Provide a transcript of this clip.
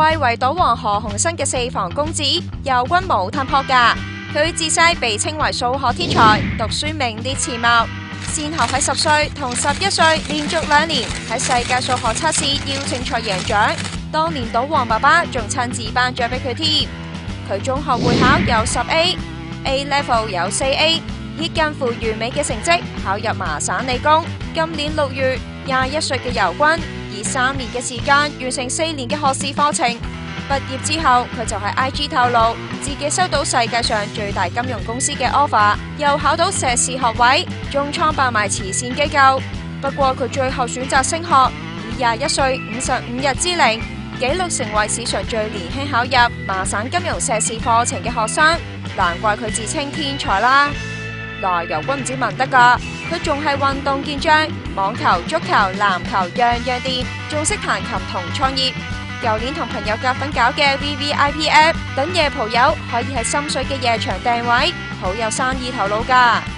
貴為賭王何鴻燊嘅4房公子，由軍無探破㗎。佢自細被稱為數學天才，讀書名列前茅，先後喺10歲同11歲連續2年喺世界數學測試邀請賽贏獎。當年賭王爸爸仲親自頒獎俾佢添。佢中學會考有10A，A Level 有4A， 以近乎完美嘅成績考入麻省理工。今年6月，21歲嘅尤軍以3年嘅時間完成4年嘅學士課程。畢業之後，佢就喺 IG 透露自己收到世界上最大金融公司嘅 offer， 又考到碩士學位，仲創辦埋慈善機構。不過佢最後選擇升學，以21歲55日之齡，紀錄成為史上最年輕考入麻省金融碩士課程嘅學生，難怪佢自稱天才啦。嗱，尤軍唔止文得㗎，佢仲係運動健將，網球、足球、籃球樣樣掂，仲識彈琴同創業。舊年同朋友夾份搞嘅 VVIP App， 等夜蒲友可以喺心水嘅夜場訂位，好有生意頭腦㗎。